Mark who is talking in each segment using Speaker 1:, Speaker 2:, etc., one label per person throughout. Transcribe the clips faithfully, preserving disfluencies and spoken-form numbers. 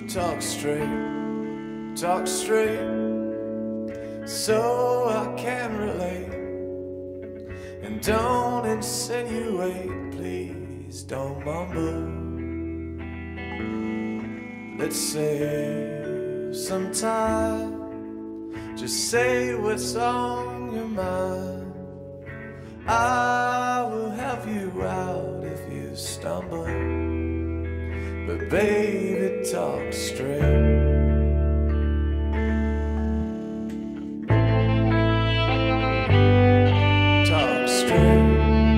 Speaker 1: Talk straight, talk straight, so I can relate. And don't insinuate, please don't mumble. Let's save some time, just say what's on your mind. I will help you out if you stumble, but baby, talk straight. Talk straight.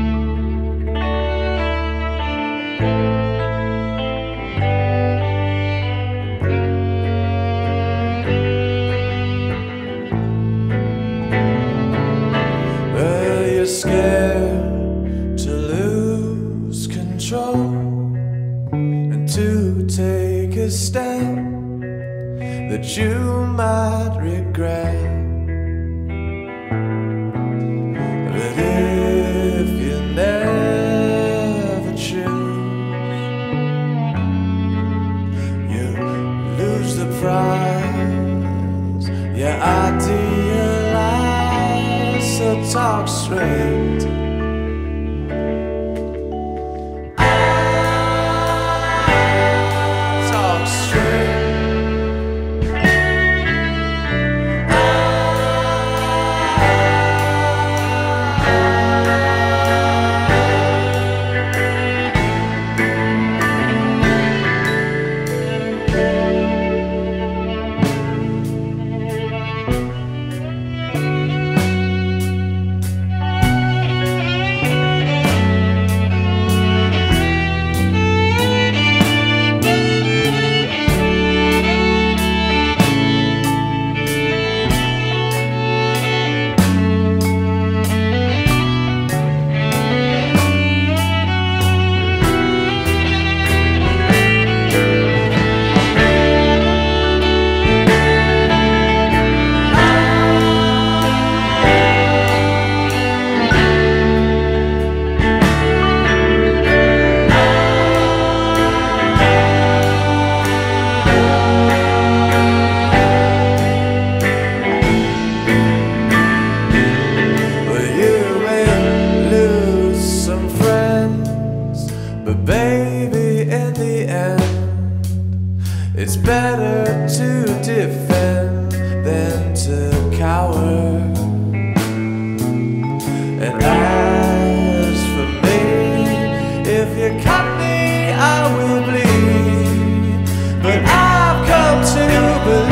Speaker 1: Well, you're scared to lose control, to take a step that you might regret. But if you never choose, you lose the prize you idealize. So talk straight. But baby, in the end, it's better to defend than to cower. And as for me, if you cut me, I will bleed. But I've come to believe